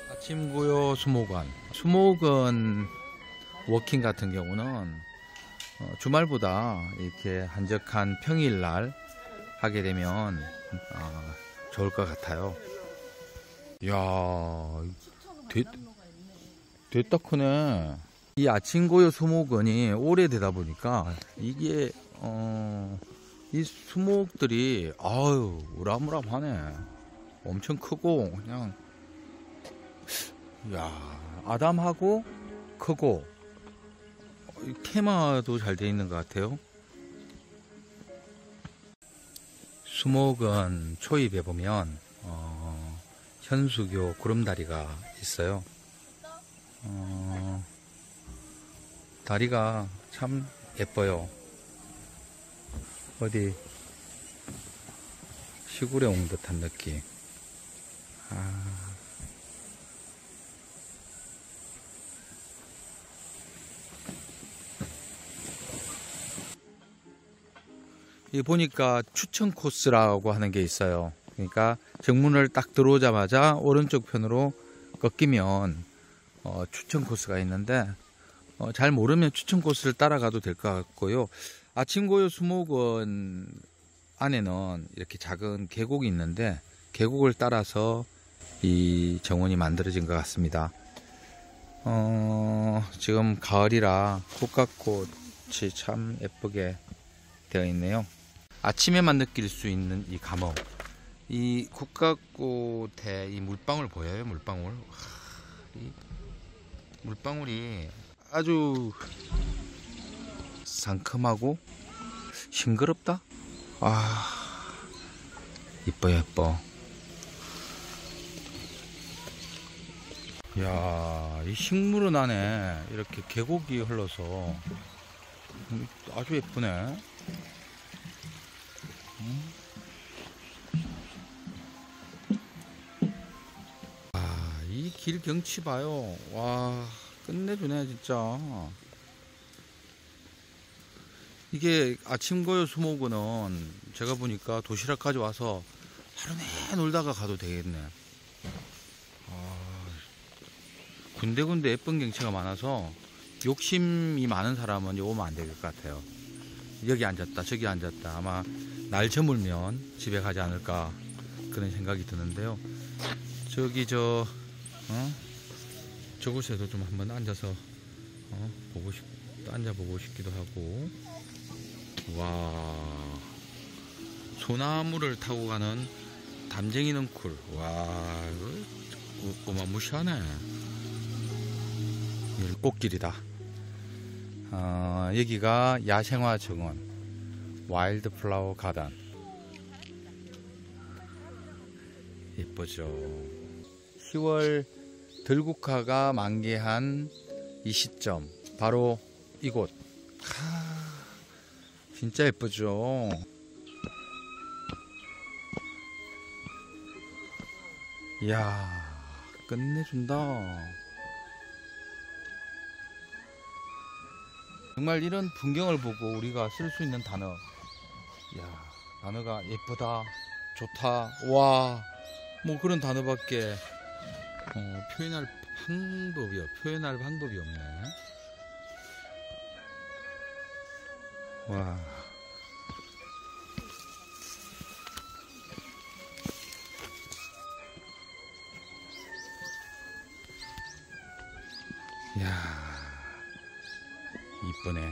아침고요 수목원. 수목원 워킹 같은 경우는 주말보다 이렇게 한적한 평일날 하게 되면 좋을 것 같아요. 이야, 됐다 크네. 이 아침고요 수목원이 오래되다 보니까 이게 이 수목들이 아유 우람우람하네. 엄청 크고 그냥 야 아담하고 크고 테마도 잘 되어 있는 것 같아요. 수목원 초입에 보면 현수교 구름다리가 있어요. 다리가 참 예뻐요. 어디 시골에 온 듯한 느낌. 이 보니까 추천 코스라고 하는 게 있어요. 그러니까 정문을 딱 들어오자마자 오른쪽 편으로 꺾이면 추천 코스가 있는데 잘 모르면 추천 코스를 따라가도 될 것 같고요. 아침고요 수목원 안에는 이렇게 작은 계곡이 있는데 계곡을 따라서 이 정원이 만들어진 것 같습니다. 지금 가을이라 국화꽃이 참 예쁘게 되어 있네요. 아침에만 느낄 수 있는 이 감업. 이 국화꽃에 이 물방울 보여요? 물방울. 이 물방울이 아주 상큼하고 싱그럽다. 이뻐 예뻐. 이야, 이 식물은 안에 이렇게 계곡이 흘러서 아주 예쁘네. 이 길 경치 봐요. 와, 끝내주네 진짜. 이게 아침고요 수목원은 제가 보니까 도시락까지 와서 하루 내 놀다가 가도 되겠네. 군데군데 예쁜 경치가 많아서 욕심이 많은 사람은 오면 안 될 것 같아요. 여기 앉았다 저기 앉았다 아마 날 저물면 집에 가지 않을까 그런 생각이 드는데요. 저기 저곳에도 좀 한번 앉아서 앉아보고 싶기도 하고. 와, 소나무를 타고 가는 담쟁이 넝쿨. 와, 이거 어마무시하네. 꽃길이다. 여기가 야생화 정원 와일드 플라워 가든. 예쁘죠. 10월 들국화가 만개한 이 시점 바로 이곳. 진짜 예쁘죠. 이야, 끝내준다. 정말 이런 풍경을 보고 우리가 쓸 수 있는 단어. 이야, 단어가 예쁘다, 좋다, 와, 뭐 그런 단어밖에 표현할 방법이 없네. 와. 이야, 이쁘네.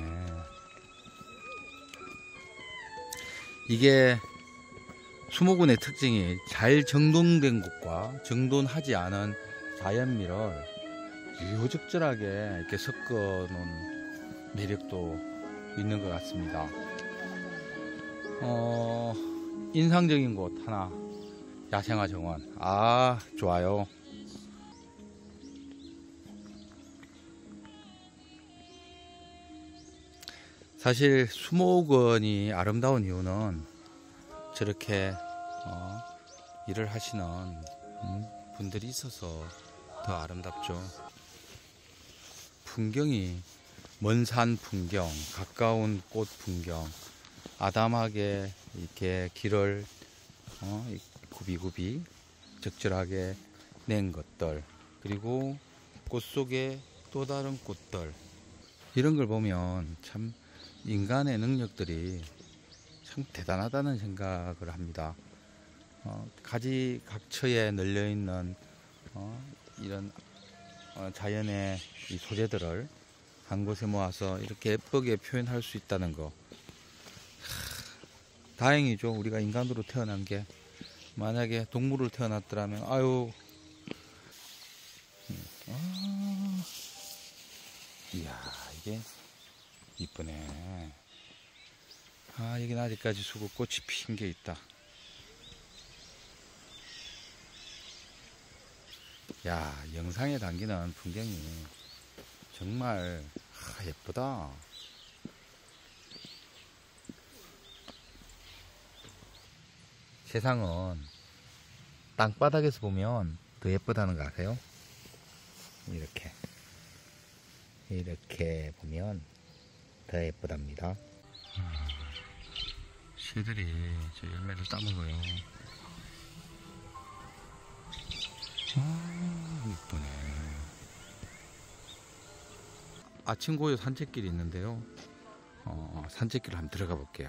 이게 수목원의 특징이 잘 정돈된 곳과 정돈하지 않은 자연미를 유적절하게 이렇게 섞어 놓은 매력도 있는 것 같습니다. 인상적인 곳 하나, 야생화 정원. 좋아요. 사실 수목원이 아름다운 이유는 저렇게 일을 하시는 분들이 있어서 더 아름답죠. 풍경이 먼 산 풍경, 가까운 꽃 풍경, 아담하게 이렇게 길을 굽이굽이 적절하게 낸 것들, 그리고 꽃 속에 또 다른 꽃들, 이런 걸 보면 참 인간의 능력들이 참 대단하다는 생각을 합니다. 가지각처에 널려있는 이런 자연의 이 소재들을 한 곳에 모아서 이렇게 예쁘게 표현할 수 있다는 거, 다행이죠. 우리가 인간으로 태어난 게, 만약에 동물로 태어났더라면 아유, 이야, 이게 이쁘네. 여긴 아직까지 수국꽃이 핀 게 있다. 야, 영상에 담기는 풍경이 정말 예쁘다. 세상은 땅바닥에서 보면 더 예쁘다는 거 아세요? 이렇게 보면 더 예쁘답니다. 새들이 저 열매를 따먹어요. 이쁘네. 아침고요 산책길이 있는데요. 산책길을 한번 들어가 볼게요.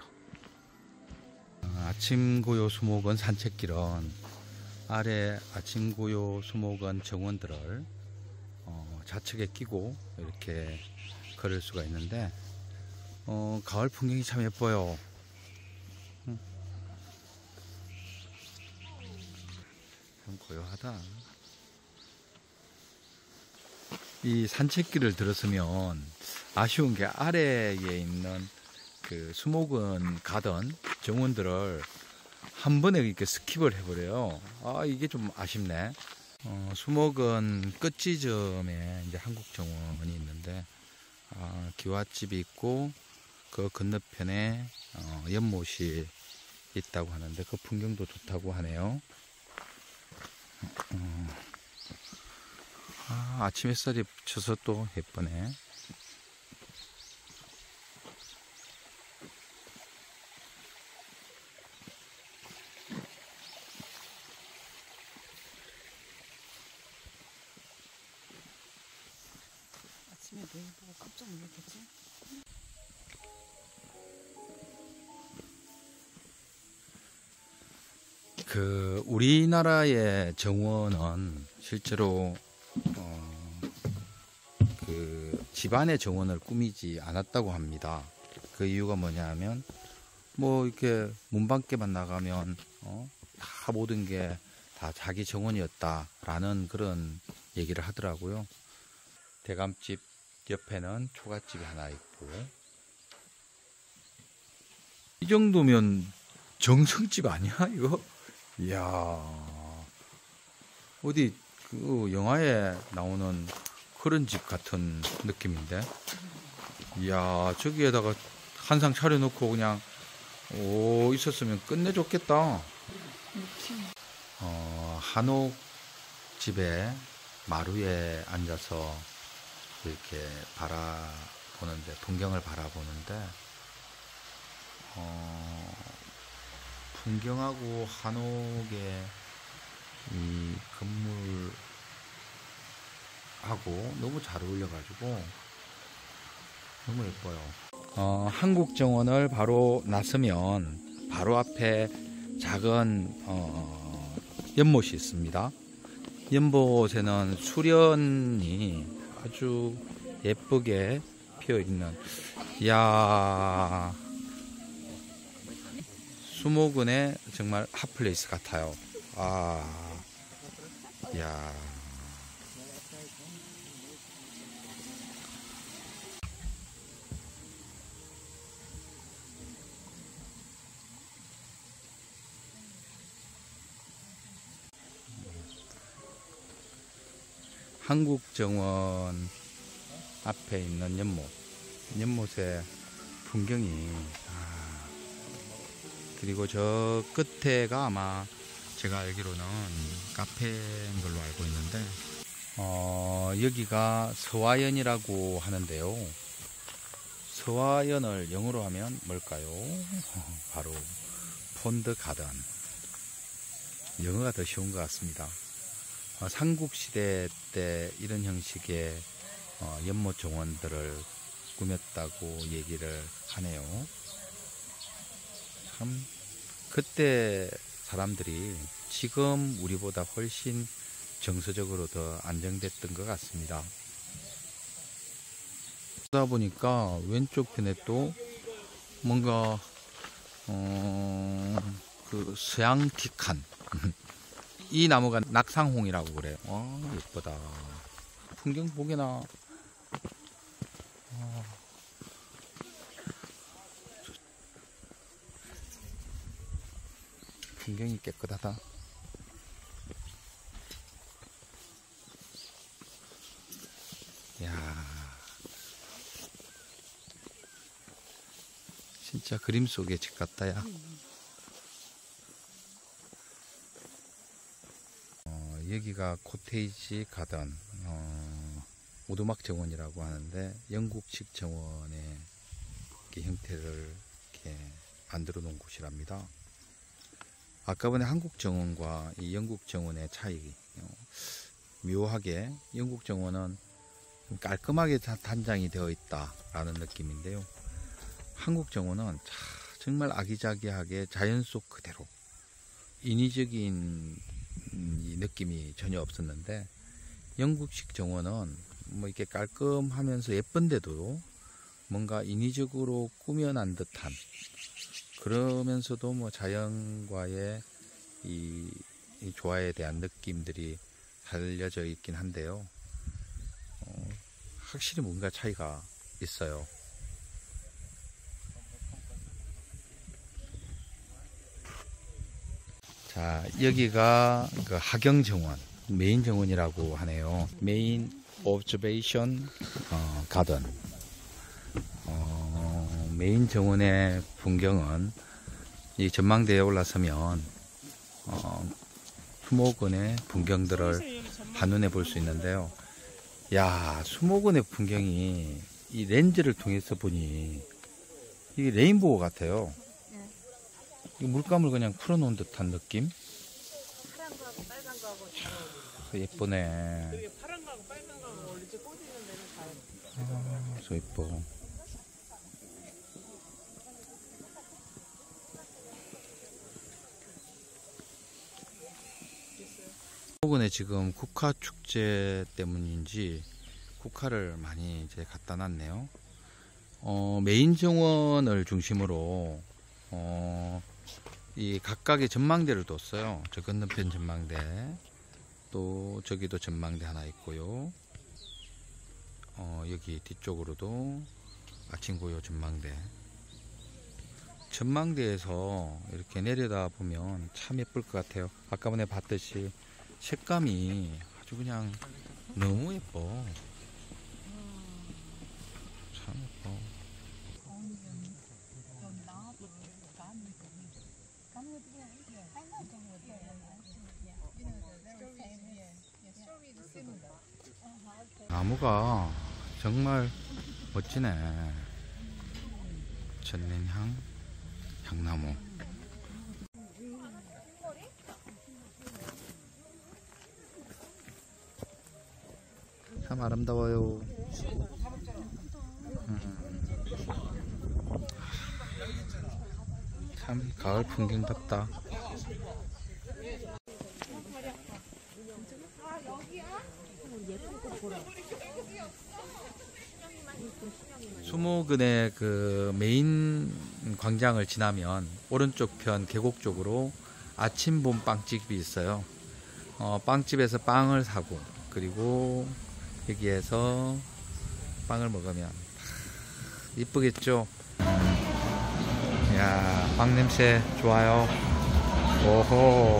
아침고요 수목원 산책길은 아래 아침고요 수목원 정원들을 좌측에 끼고 이렇게 걸을 수가 있는데, 가을 풍경이 참 예뻐요. 참 고요하다. 이 산책길을 들었으면 아쉬운 게 아래에 있는 그 수목원 가던 정원들을 한 번에 이렇게 스킵을 해버려요. 이게 좀 아쉽네. 수목원 끝 지점에 이제 한국정원이 있는데, 기와집이 있고 그 건너편에 연못이 있다고 하는데 그 풍경도 좋다고 하네요. 아침 햇살이 비쳐서 또 예쁘네. 아침에 내일 보고 깜짝 놀랐겠지? 우리나라의 정원은 실제로 집안의 정원을 꾸미지 않았다고 합니다. 그 이유가 뭐냐 하면, 이렇게 문밖에만 나가면 다 모든 게 다 자기 정원이었다라는 그런 얘기를 하더라고요. 대감집 옆에는 초가집이 하나 있고, 이 정도면 정성집 아니야 이거? 이야, 어디 그 영화에 나오는 그런 집 같은 느낌인데. 이야, 저기에다가 한상 차려놓고 그냥 있었으면 끝내줬겠다. 한옥집에 마루에 앉아서 이렇게 바라보는데, 풍경을 바라보는데, 풍경하고 한옥의 이 건물하고 너무 잘 어울려가지고 너무 예뻐요. 한국정원을 바로 나서면 바로 앞에 작은 연못이 있습니다. 연못에는 수련이 아주 예쁘게 피어 있는, 이야, 수목원의 정말 핫플레이스 같아요. 이야. 한국정원 앞에 있는 연못의 풍경이, 그리고 저 끝에가 아마 제가 알기로는 카페인 걸로 알고 있는데, 여기가 서화연이라고 하는데요. 서화연을 영어로 하면 뭘까요? 바로 폰드 가든. 영어가 더 쉬운 것 같습니다. 삼국시대 때 이런 형식의 연못 정원들을 꾸몄다고 얘기를 하네요. 참 그때 사람들이 지금 우리보다 훨씬 정서적으로 더 안정됐던 것 같습니다. 그러다 보니까 왼쪽 편에 또 뭔가 그 서양틱한 이 나무가 낙상홍이라고 그래요. 예쁘다. 풍경 보게나. 풍경이 깨끗하다. 야, 진짜 그림 속의 집 같다, 야. 여기가 코테이지 가든, 오두막 정원이라고 하는데, 영국식 정원의 이렇게 형태를 이렇게 만들어 놓은 곳이랍니다. 아까 전에 한국 정원과 이 영국 정원의 차이, 묘하게 영국 정원은 깔끔하게 단장이 되어 있다라는 느낌인데요. 한국 정원은 정말 아기자기하게 자연 속 그대로 인위적인 이 느낌이 전혀 없었는데, 영국식 정원은 뭐 이렇게 깔끔하면서 예쁜데도 뭔가 인위적으로 꾸며난 듯한, 그러면서도 뭐 자연과의 이 조화에 대한 느낌들이 살려져 있긴 한데요. 확실히 뭔가 차이가 있어요. 자, 여기가 그 하경정원, 메인 정원이라고 하네요. 메인 오브저베이션 가든. 메인 정원의 풍경은 이 전망대에 올라서면 수목원의 풍경들을 한눈에 볼 수 있는데요. 야, 수목원의 풍경이 이 렌즈를 통해서 보니 이게 레인보우 같아요. 이 물감을 그냥 풀어놓은 듯한 느낌? 파란 거하고 빨간 거하고 예쁘네. 여기 파란 거하고 빨간 거하고 원래 이제 꽃 있는 데는 다 저 예뻐. 수목원에 지금 국화 축제 때문인지 국화를 많이 이제 갖다 놨네요. 메인 정원을 중심으로 이 각각의 전망대를 뒀어요. 저 건너편 전망대, 또 저기도 전망대 하나 있고요. 여기 뒤쪽으로도 아침 고요 전망대. 전망대에서 이렇게 내려다 보면 참 예쁠 것 같아요. 아까 전에 봤듯이 색감이 아주 그냥 너무 예뻐. 참 예뻐. 나무가 정말 멋지네. 천년향 향나무. 참 아름다워요. 참 가을 풍경답다. 수목원의 그 메인 광장을 지나면 오른쪽 편 계곡 쪽으로 아침봄 빵집이 있어요. 빵집에서 빵을 사고, 그리고 여기에서 빵을 먹으면 이쁘겠죠. 야, 빵 냄새 좋아요. 오호.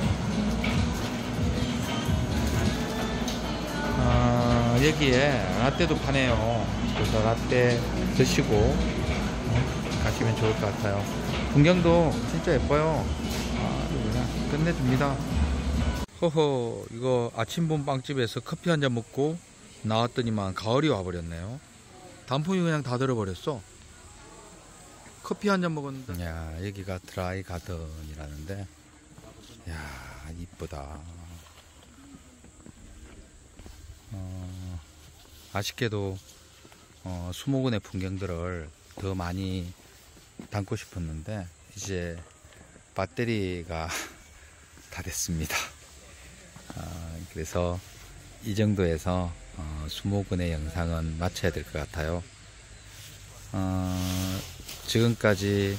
여기에 라떼도 파네요. 그래서 라떼 드시고 가시면 좋을 것 같아요. 풍경도 진짜 예뻐요. 그냥 끝내줍니다. 허허, 이거 아침봄 빵집에서 커피 한잔 먹고 나왔더니만 가을이 와버렸네요. 단풍이 그냥 다 들어버렸어. 커피 한잔 먹었는데. 야, 여기가 드라이 가든이라는데, 야, 이쁘다. 아쉽게도 수목원의 풍경들을 더 많이 담고 싶었는데 이제 배터리가 다 됐습니다. 그래서 이 정도에서 수목원의 영상은 마쳐야 될 것 같아요. 지금까지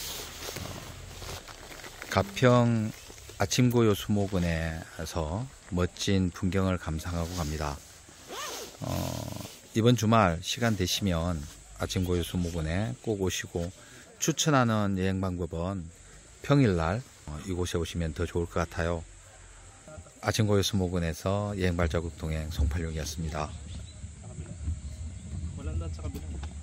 가평 아침고요 수목원에서 멋진 풍경을 감상하고 갑니다. 이번 주말 시간 되시면 아침고요 수목원에 꼭 오시고, 추천하는 여행 방법은 평일날 이곳에 오시면 더 좋을 것 같아요. 아침고요 수목원에서 여행 발자국 동행 송팔룡이었습니다. Walang daan sa kabila.